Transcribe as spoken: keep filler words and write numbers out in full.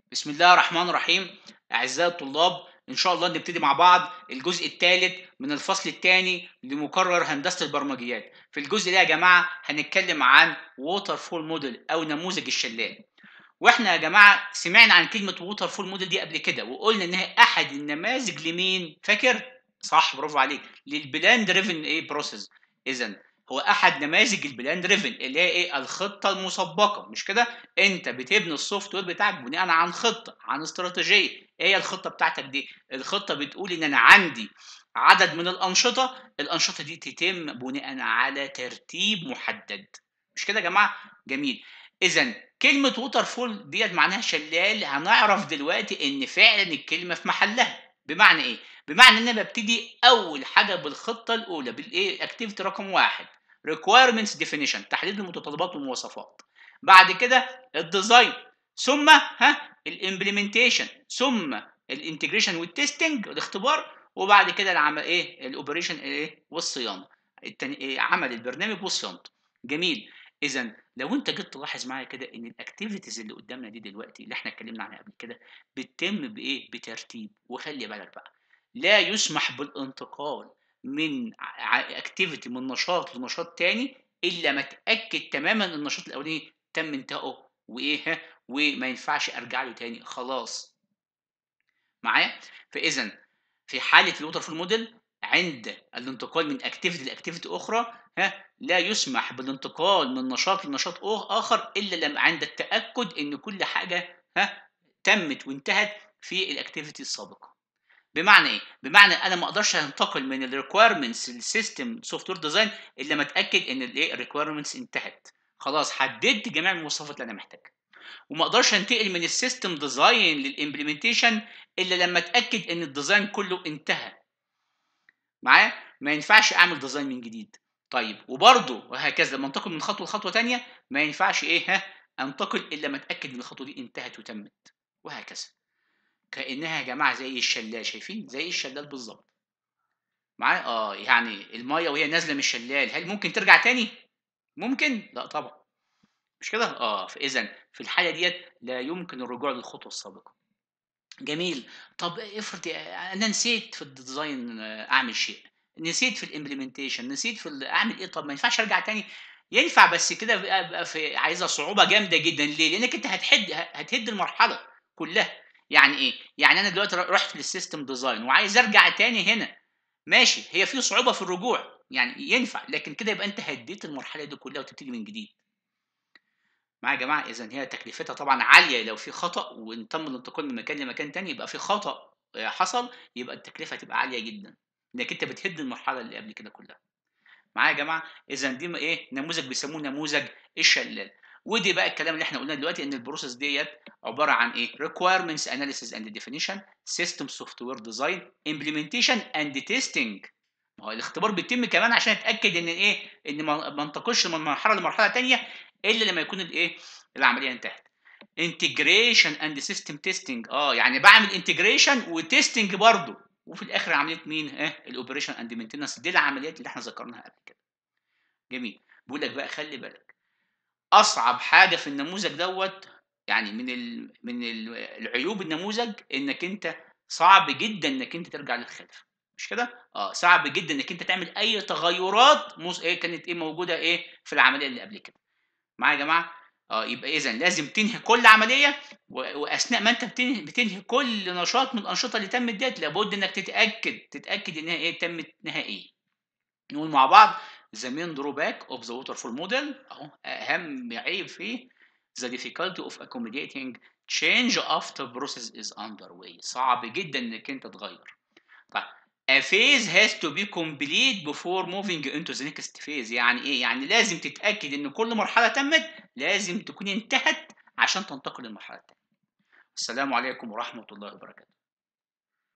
بسم الله الرحمن الرحيم. أعزائي الطلاب، إن شاء الله نبتدي مع بعض الجزء الثالث من الفصل الثاني لمقرر هندسة البرمجيات. في الجزء ده يا جماعة هنتكلم عن ووتر فول موديل أو نموذج الشلال. واحنا يا جماعة سمعنا عن كلمة ووتر فول موديل دي قبل كده، وقلنا إن هي أحد النماذج لمين؟ فاكر؟ صح، برافو عليك، للبلان دريفن إيه بروسيس. إذا هو احد نماذج البلان دريفن اللي هي ايه؟ الخطه المسبقه، مش كده؟ انت بتبني السوفت وير بتاعك بناء عن خطه، عن استراتيجيه. ايه هي الخطه بتاعتك دي؟ الخطه بتقول ان انا عندي عدد من الانشطه، الانشطه دي تتم بناء على ترتيب محدد، مش كده يا جماعه؟ جميل. اذا كلمه ووتر فول ديت معناها شلال، هنعرف دلوقتي ان فعلا الكلمه في محلها. بمعنى ايه؟ بمعنى ان انا ببتدي اول حاجه بالخطه الاولى، بالايه؟ اكتيفيتي رقم واحد، requirements definition، تحديد المتطلبات والمواصفات. بعد كده الديزاين، ثم ها الامبلمنتيشن، ثم الانتجريشن والتستنج الاختبار، وبعد كده العمل ايه؟ الاوبريشن ايه؟ والصيانه. التاني إيه؟ عمل البرنامج وصيانته. جميل. اذا لو انت جيت تلاحظ معايا كده ان الاكتيفيتيز اللي قدامنا دي دلوقتي اللي احنا اتكلمنا عنها قبل كده بتتم بايه؟ بترتيب. وخلي بالك بقى، لا يسمح بالانتقال من اكتيفيتي من نشاط لنشاط تاني الا ما اتاكد تماما ان النشاط الاولاني تم انتهائه وايه، وما ينفعش ارجع له تاني خلاص. معايا؟ فاذا في حاله الووتر فول موديل، عند الانتقال من اكتيفيتي لاكتيفيتي اخرى ها لا يسمح بالانتقال من نشاط لنشاط اخر الا لما عند التاكد ان كل حاجه ها تمت وانتهت في الاكتيفيتي السابقه. بمعنى ايه؟ بمعنى انا ما اقدرش انتقل من الريكويرمنتس للسيستم سوفت وير ديزاين الا لما اتاكد ان الايه؟ الريكويرمنتس انتهت. خلاص حددت جميع المواصفات اللي انا محتاجها. وما اقدرش انتقل من السيستم ديزاين للامبلمنتيشن الا لما اتاكد ان الديزاين كله انتهى. معايا؟ ما ينفعش اعمل ديزاين من جديد. طيب وبرضه وهكذا لما انتقل من خطوه لخطوه ثانيه ما ينفعش ايه؟ ها انتقل الا لما اتاكد ان الخطوه دي انتهت وتمت. وهكذا. كانها يا جماعه زي الشلال، شايفين؟ زي الشلال بالظبط. معايا؟ اه يعني الميه وهي نازله من الشلال هل ممكن ترجع تاني؟ ممكن؟ لا طبعا. مش كده؟ اه فاذا في الحاله ديت لا يمكن الرجوع للخطوه السابقه. جميل. طب افرض انا نسيت في الديزاين اعمل شيء، نسيت في الامبلمنتيشن، نسيت في ال- اعمل ايه؟ طب ما ينفعش ارجع تاني؟ ينفع، بس كده بقى بقى في عايزه صعوبه جامده جدا. ليه؟ لانك انت هتحد هتهد المرحله كلها. يعني ايه؟ يعني انا دلوقتي رحت للسيستم ديزاين وعايز ارجع تاني هنا، ماشي، هي في صعوبه في الرجوع يعني ينفع، لكن كده يبقى انت هديت المرحله دي كلها وتبتدي من جديد. معايا يا جماعه؟ اذا هي تكلفتها طبعا عاليه. لو في خطا وان تم الانتقال من مكان لمكان تاني يبقى في خطا آه، حصل، يبقى التكلفه هتبقى عاليه جدا، انك انت بتهد المرحله اللي قبل كده كلها. معايا يا جماعه؟ اذا دي م- ايه؟ نموذج بيسموه نموذج الشلال. ودي بقى الكلام اللي احنا قلناه دلوقتي، ان البروسيس ديت عباره عن ايه؟ requirements analysis and definition، system software design، implementation and testing. ما هو الاختبار بيتم كمان عشان اتاكد ان ايه؟ ان ما ما انتقلش من مرحله لمرحله تانيه الا لما يكون الايه؟ العمليه انتهت. انتجريشن اند سيستم تيستنج، اه يعني بعمل انتجريشن وتيستنج برضه، وفي الاخر عمليه مين؟ اه الاوبريشن اند مينتنس. دي العمليات اللي احنا ذكرناها قبل كده. جميل. بيقول لك بقى خلي بالك، اصعب حاجه في النموذج دوت، يعني من ال... من ال- العيوب النموذج انك انت صعب جدا انك انت ترجع للخلف. مش كده؟ اه صعب جدا انك انت تعمل اي تغيرات مس... ايه كانت ايه موجوده ايه في العمليه اللي قبل كده. معايا يا جماعه؟ اه يبقى اذا لازم تنهي كل عمليه، و- واثناء ما انت بتنهي, بتنهي كل نشاط من الانشطه اللي تمت ديت لابد انك تتاكد تتاكد انها ايه؟ تمت نهائيا. نقول مع بعض: the main drawback of the waterfall model، اهو اهم عيب فيه: the difficulty of accommodating change after process is underway. صعب جدا انك انت تغير. طيب a phase has to be complete before moving into the next phase. يعني ايه؟ يعني لازم تتاكد ان كل مرحله تمت لازم تكون انتهت عشان تنتقل للمرحله الثانيه. السلام عليكم ورحمه الله وبركاته.